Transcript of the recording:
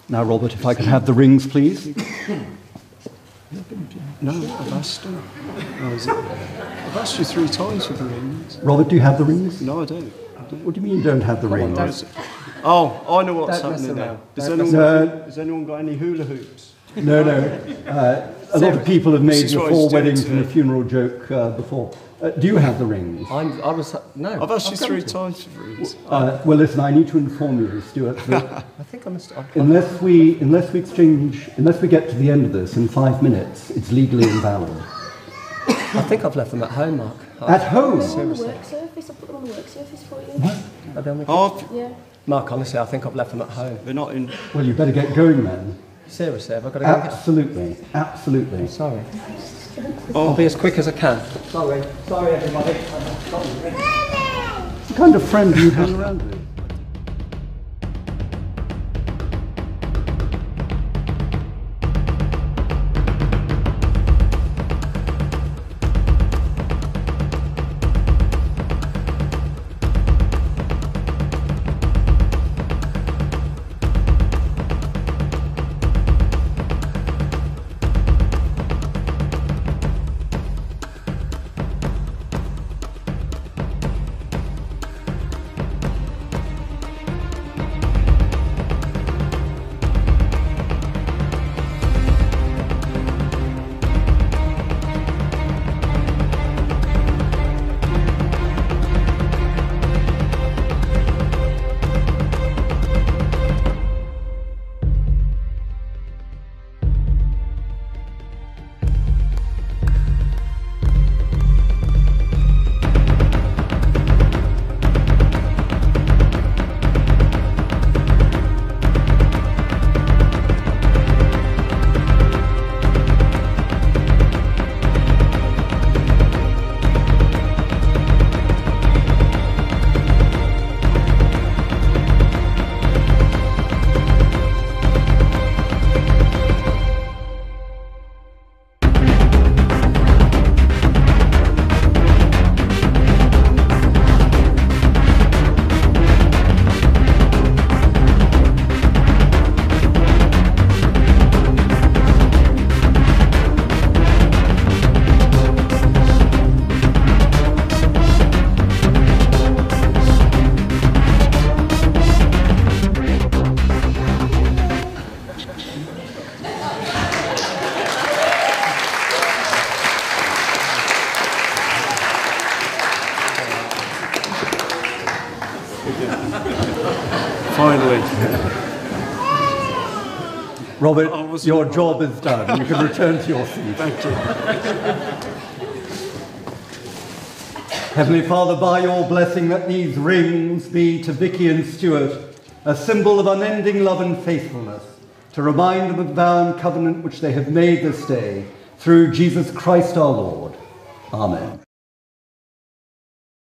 Now, Robert, if I could have the rings, please. No, I've asked him. I've asked you 3 times for the rings. Robert, do you have the rings? No, I don't. What do you mean you don't have the rings? Oh, I know what's happening now. Has anyone got any hula hoops? No. A lot of people have made your 4 weddings and a funeral joke before. Do you have the rings? I've asked you 3 times for rings. Well, listen, I need to inform you, Stuart, that I think I must. unless we get to the end of this in 5 minutes, it's legally invalid. I think I've left them at home, Mark. At home? On the work surface, I'll put them on the work surface for you. What? Are they on the Oh, Yeah. Mark, honestly, I think I've left them at home. they're not in. Well, you better get going then. Seriously, have I got to go and get Absolutely, absolutely. Sorry. I'll be as quick as I can. Sorry everybody. What kind of friend do you hang around with? Finally. Robert, your job is done. You can return to your seat. Thank you. Heavenly Father, by your blessing, let these rings be to Vicky and Stuart a symbol of unending love and faithfulness, to remind them of the vow and covenant which they have made this day, through Jesus Christ our Lord. Amen.